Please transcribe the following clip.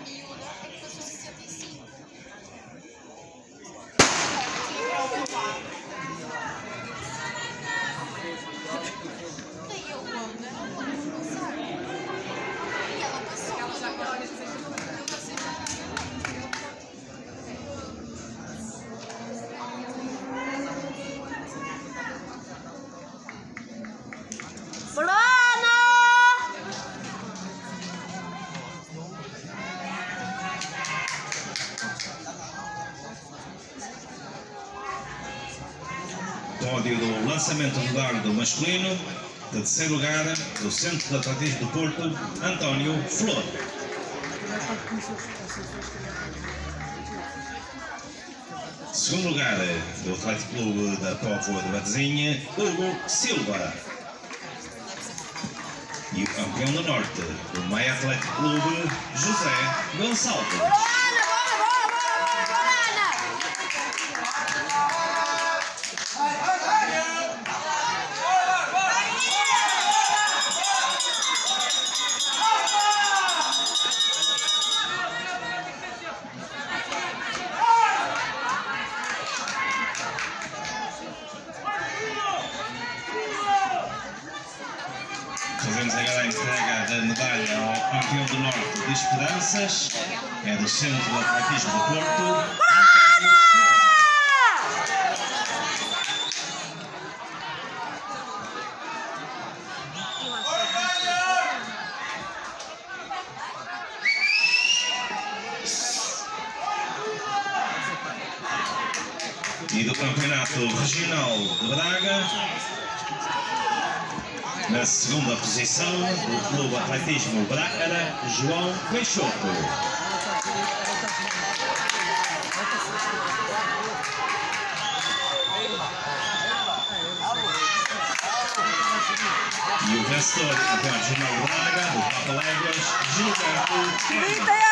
Pódio do lançamento do dardo masculino, de terceiro lugar, do Centro de Atletismo do Porto, António Flor. Segundo lugar, do Atlético Clube da Póvoa de Varzim, Hugo Silva. E o campeão do Norte, do Maia Atlético Clube, José Gonçalves. Fazemos agora a entrega da medalha ao campeão do Norte de Esperanças, é do Centro de Atletismo do Porto. E do Campeonato Regional de Braga, na segunda posição, do Clube Atletismo Braga, João Peixoto. E o vencedor do Campeonato Regional de Braga, do Papa Léguas, Gilberto.